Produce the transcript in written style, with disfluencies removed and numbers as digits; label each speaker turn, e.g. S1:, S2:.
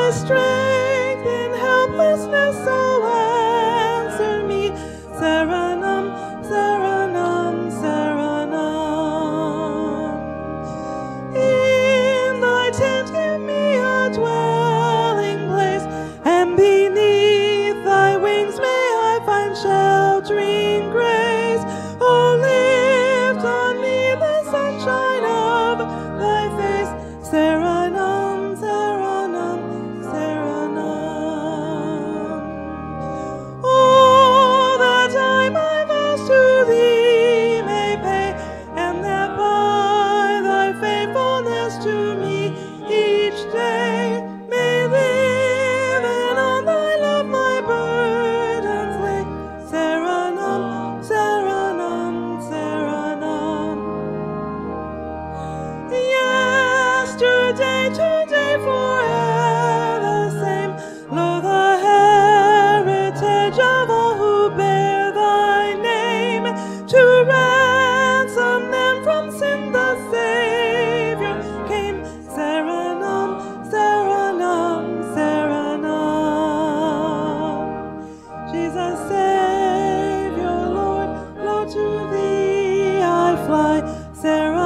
S1: my strength in helplessness, so answer me. Saranam, Saranam, Saranam. In thy tent give me a dwelling place, and beneath thy wings may I find sheltering grace. Oh, lift on me the sunshine of thy face. Saranam, Saranam, Saranam. Oh, that I my vows to thee may pay, and that by thy faithfulness to me each day may live, and on thy love my burdens lay. Saranam, Saranam, Saranam. Yesterday, today, forever the same. Lo, the heritage of all who bear thy name. To ransom them from sin the Savior came. Saranam, Saranam, Saranam. Jesus, Savior, Lord, Lord, to thee I fly. Saranam.